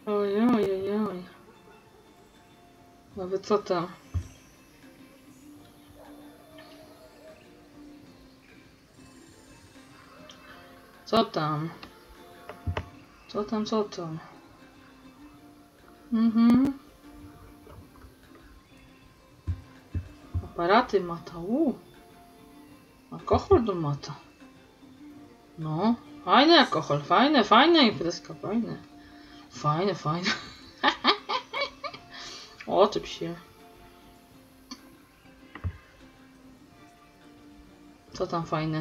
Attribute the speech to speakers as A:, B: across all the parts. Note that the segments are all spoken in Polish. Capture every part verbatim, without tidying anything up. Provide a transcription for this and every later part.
A: Oj, oj, oj, oj. No wy co tam? Co tam? Co tam, co tam? Mhm. Aparaty mata, uuu. Alkohol do mata. No, fajny alkohol, fajne, fajne imprezka, fajne. Fajne, fajne. Oczep się. Co tam fajne?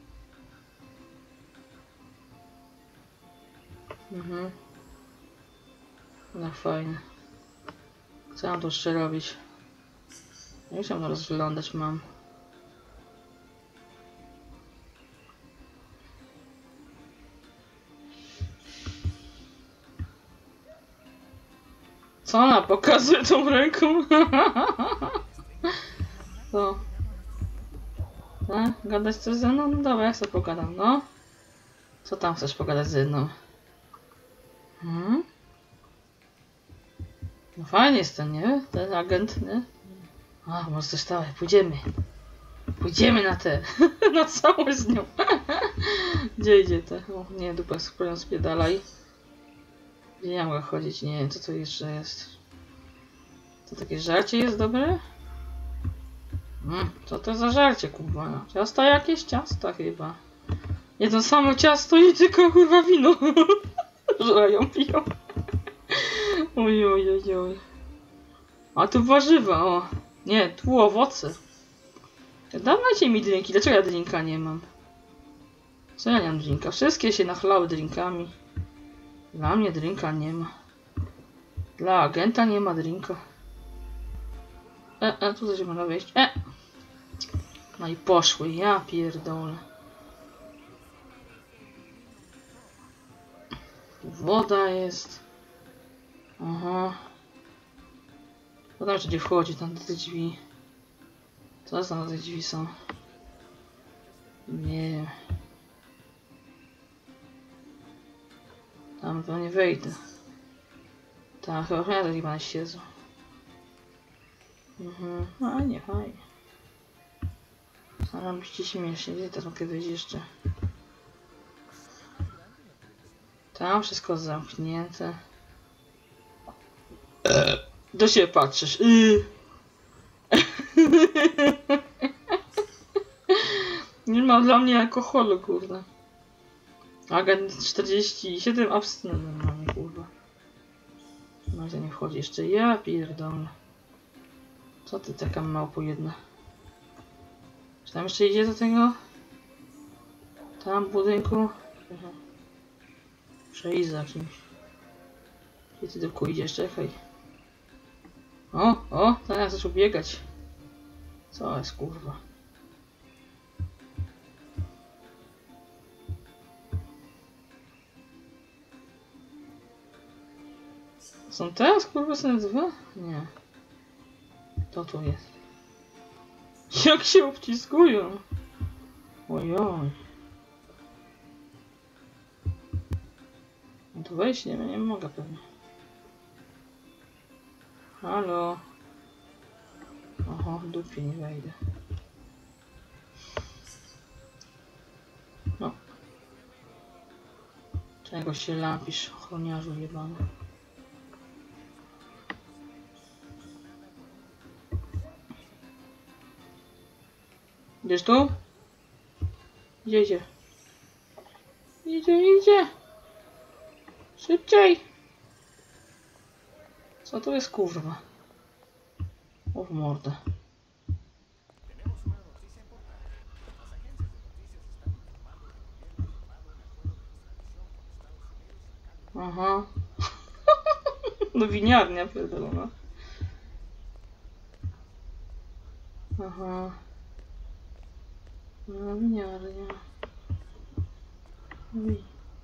A: Mhm. No fajne. Co mam tu jeszcze robić? Jak się mam rozglądać mam? Co ona pokazuje tą ręką? Co? Tak? Gadać coś ze mną? No dobra, ja sobie pogadam, no. Co tam chcesz pogadać ze mną? Hmm? No fajnie jest ten, nie? Ten agent, nie? A, może coś tam, pójdziemy. Pójdziemy na te, na całą z nią. Gdzie idzie te? O, nie, dupa spróbuję spiedalaj. Gdzie ja mogę chodzić? Nie wiem, co to jeszcze jest. To takie żarcie jest dobre? Hmm, co to za żarcie, kurwa? Ciasta jakieś? Ciasta chyba. Nie to samo ciasto i tylko kurwa wino. Żrają, piją. Oj, oj, oj, oj. A tu warzywa, o. Nie, tu owoce. Dawajcie mi drinki. Dlaczego ja drinka nie mam? Co ja nie mam drinka? Wszystkie się nachlały drinkami. Dla mnie drinka nie ma. Dla agenta nie ma drinka. E, e, tu coś można wejść. E! No i poszły, ja pierdolę. Woda jest. Aha. Potem jeszcze gdzie wchodzi tam do tych drzwi. Co tam na tych drzwi są? Nie wiem. Tam pewnie wejdę. Tak, chyba ja taki pan siedzę. Mhm. A nie, fajnie. Staram się śmiesznie. Gdzie teraz mogę wyjść jeszcze? Tam wszystko zamknięte. Do siebie patrzysz. Yy. Nie ma dla mnie alkoholu, kurwa. Agent czterdzieści siedem abstynent mamy, kurwa. No to nie wchodzi jeszcze. Ja pierdolę. Co ty taka małpo jedna? Czy tam jeszcze idzie do tego? Tam w budynku? Aha. Muszę iść za kimś. Gdzie ty tylko idziesz? Czekaj. O, o, teraz zaczął biegać. Co jest, kurwa? Są teraz, kurwa, są dwa? Nie. To tu jest. Jak się obciskują? Ojoj. No tu wejść nie, nie mogę pewnie. Halo. Oho, w dupie nie wejdę. No. Czego się lapisz, ochroniarzu jebany? Idziesz tu? Idzie, idzie. Idzie, idzie. Szybciej. Co to jest, kurwa? O w mordę. Aha. No winiarnia pierdolona. Aha. No winiarnia. Ui.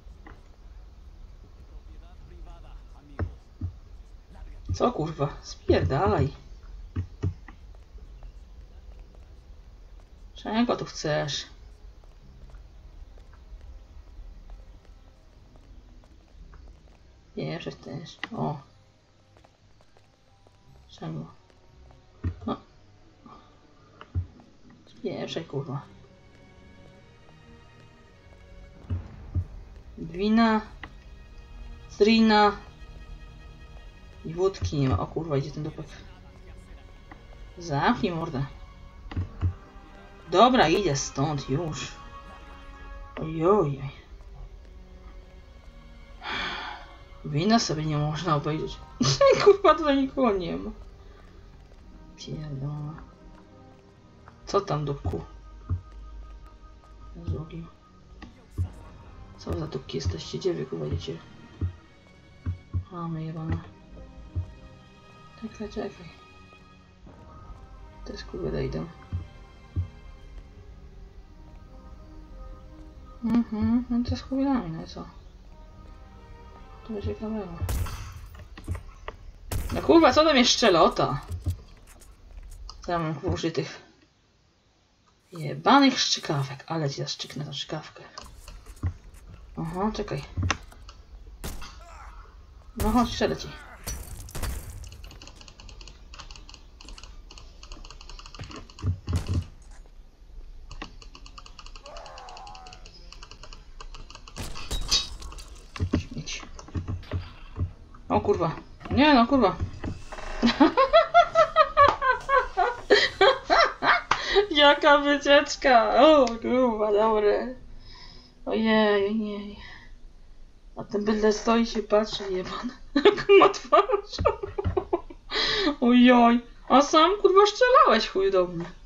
A: Co kurwa? Spierdalaj. Czego tu chcesz? Wiesz. spieprzać też. O. Czego? No. Spieprzaj, kurwa. Wina. Strina. I wódki nie ma. O kurwa, idzie ten dupek. Zamknij mordę. Dobra, idzie stąd już. Ojoj. Wina sobie nie można obejrzeć. Kurwa, tutaj nikogo nie ma. Pierdolę. Co tam, dupku? Zrobił. Co za dupki jesteście? Gdzie wy kurwa idziecie? A, my jebane. Czekaj, czekaj. Też kurwa dojdę. Mhm, no to z chujami, no i co? To będzie ciekawego. No kurwa, co tam jest szczelota? Co ja mam użytych jebanych szczykawek, ale ci zaszczyknę tą szczykawkę. Aha, czekaj. No chodź, strzelę ci. Śmieć. O kurwa. Nie no kurwa. Jaka wycieczka! O kurwa, dobre. Ojej, ojej. A ten bydle stoi i się patrzy, jebany. Jak ma twarz. Ojoj. A sam kurwa strzelałeś chuj do mnie.